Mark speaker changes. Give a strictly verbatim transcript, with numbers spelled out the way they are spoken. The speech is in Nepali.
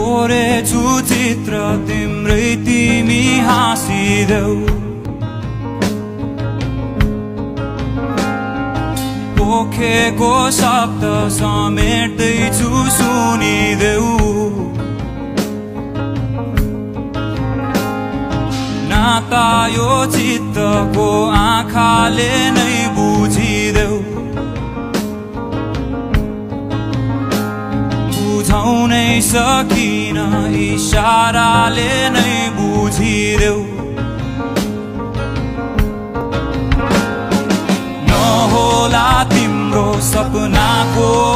Speaker 1: कोरेछु चित्र तिम्रै तिमी हाँसिदेऊ पोखेको शब्द समेट्दैछु सुनिदेऊ नाता यो चित्तको आँखाले नै बुझिदेऊ बुझाउनै सकिन इशाराले नै बुझिदेऊ नहोला तिम्रो सपनाको